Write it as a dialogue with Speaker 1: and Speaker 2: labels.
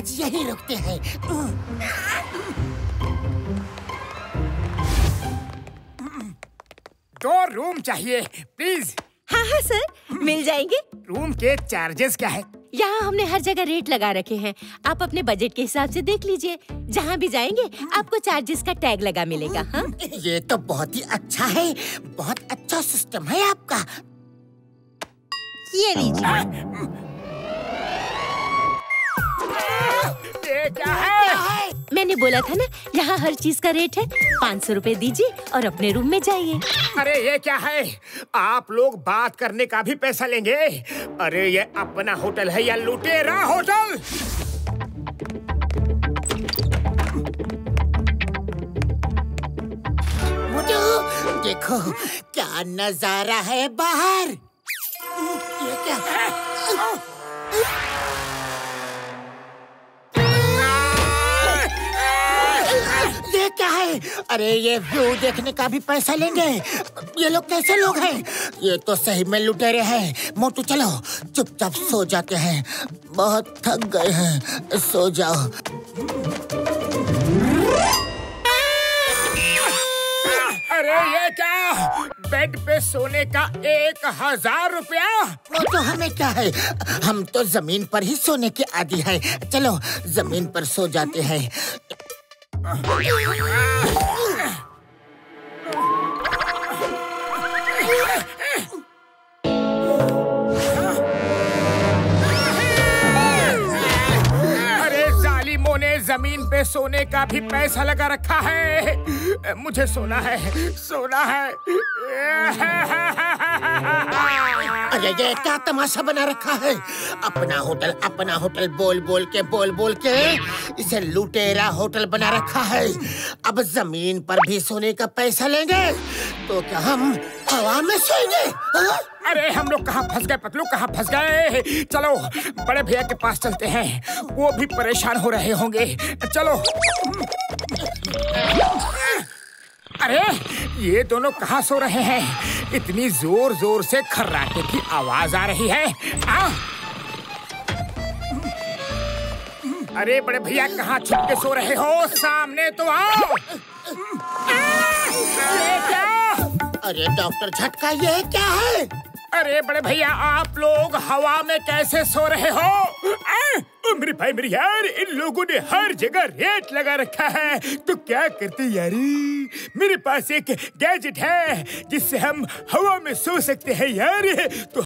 Speaker 1: आज यहीं रुकते हैं।
Speaker 2: दो रूम चाहिए प्लीज।
Speaker 3: हाँ हाँ सर, मिल जाएंगे।
Speaker 2: रूम के चार्जेस क्या है?
Speaker 3: यहाँ हमने हर जगह रेट लगा रखे हैं, आप अपने बजट के हिसाब से देख लीजिए। जहाँ भी जाएंगे आपको चार्जेस का टैग लगा मिलेगा। हाँ?
Speaker 1: ये तो बहुत ही अच्छा है, बहुत अच्छा सिस्टम है आपका।
Speaker 3: ये लीजिए।
Speaker 2: ये क्या है?
Speaker 3: मैंने बोला था ना, यहाँ हर चीज का रेट है। 500 रुपए दीजिए और अपने रूम में जाइए।
Speaker 2: अरे ये क्या है? आप लोग बात करने का भी पैसा लेंगे? अरे ये अपना होटल है या लुटेरा होटल?
Speaker 1: मोटू, देखो क्या नजारा है बाहर। ये क्या है? ये क्या है? अरे ये व्यू देखने का भी पैसा लेंगे? ये लोग कैसे लोग हैं? ये तो सही में लुटेरे हैं। मोटू चलो चुपचाप सो जाते हैं, बहुत थक गए हैं, सो जाओ।
Speaker 2: अरे ये क्या? बेड पे सोने का 1000 रुपया?
Speaker 1: तो हमें क्या है, हम तो जमीन पर ही सोने के आदी है। चलो जमीन पर सो जाते हैं।
Speaker 2: अरे जालिमों ने जमीन पे सोने का भी पैसा लगा रखा है। मुझे सोना है, सोना है।
Speaker 1: अरे ये क्या तमाशा बना रखा है? अपना होटल बोल बोल के इसे लुटेरा होटल बना रखा है। अब जमीन पर भी सोने का पैसा लेंगे तो क्या हम हवा में सोएंगे?
Speaker 2: अरे हम लोग कहाँ फंस गए पतलू, कहाँ फंस गए? चलो बड़े भैया के पास चलते हैं, वो भी परेशान हो रहे होंगे। चलो। अरे ये दोनों कहाँ सो रहे हैं? इतनी जोर जोर से खर्राटे की आवाज आ रही है। अरे बड़े भैया कहाँ छुप के सो रहे हो? सामने तो आओ। ये क्या?
Speaker 1: अरे डॉक्टर झटका, ये क्या है?
Speaker 2: अरे बड़े भैया आप लोग हवा में कैसे सो रहे हो? मेरे भाई मेरी यार, इन लोगों ने हर जगह रेट लगा रखा है, तो क्या करते यारी? मेरे पास एक गैजेट है जिससे हम हवा में सो सकते हैं यार। तो